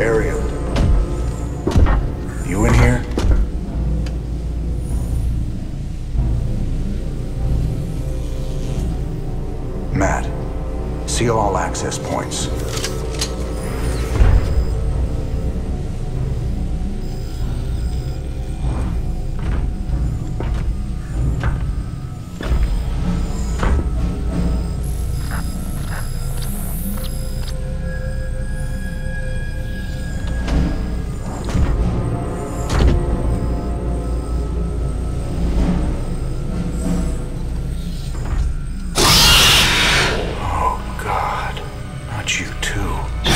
Ariel, you in here? Matt, seal all access points. You too.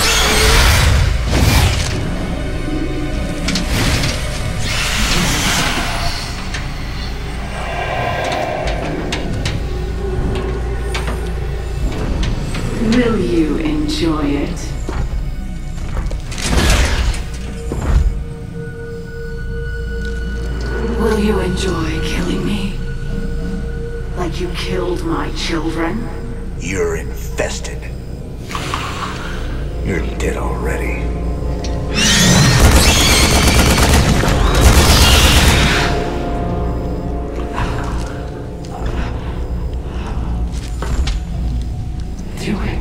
Will you enjoy it? Will you enjoy killing me? Like you killed my children? You're infested. You're dead already. Do it.